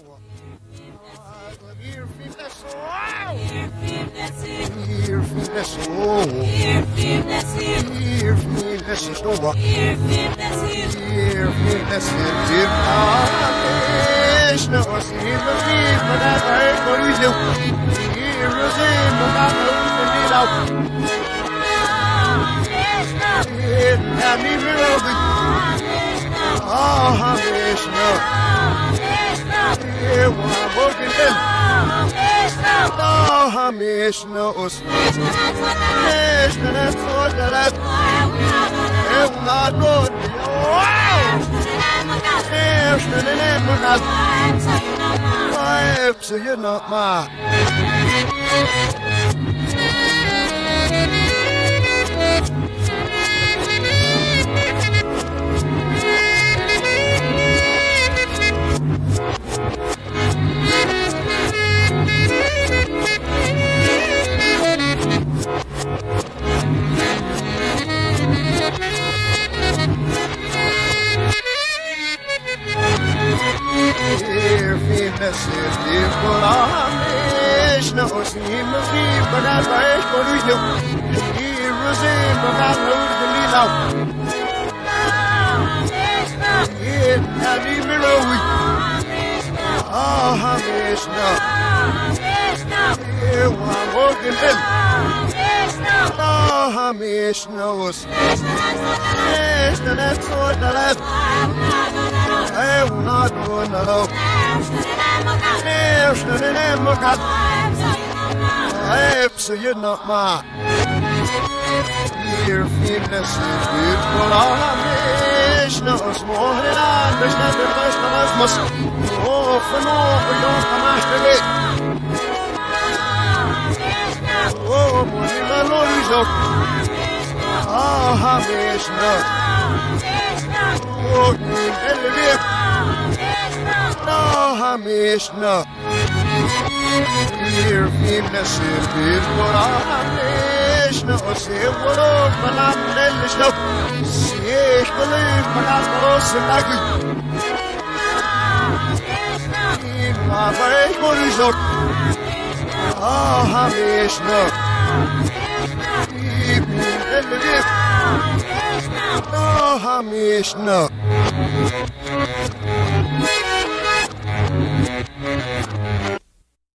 So you're not my so you're not my Your fitness is beautiful no small and understand the first of us must often over your master. Oh, Lord, Hamishna. Oh, Hamishna. Your fitness is beautiful Hamishna. Say what up, but I'm Nellis now. Say, believe, but I'm also like you. My brain, what is up? Oh, Hamishna. Oh, Hamishna.